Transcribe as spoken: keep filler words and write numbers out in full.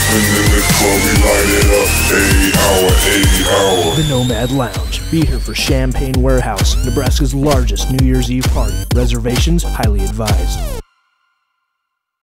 in the club, we light it up. Eighty hour, eighty hour. The Nomad Lounge. Be here for Champaign Warehouse, Nebraska's largest New Year's Eve party. Reservations highly advised.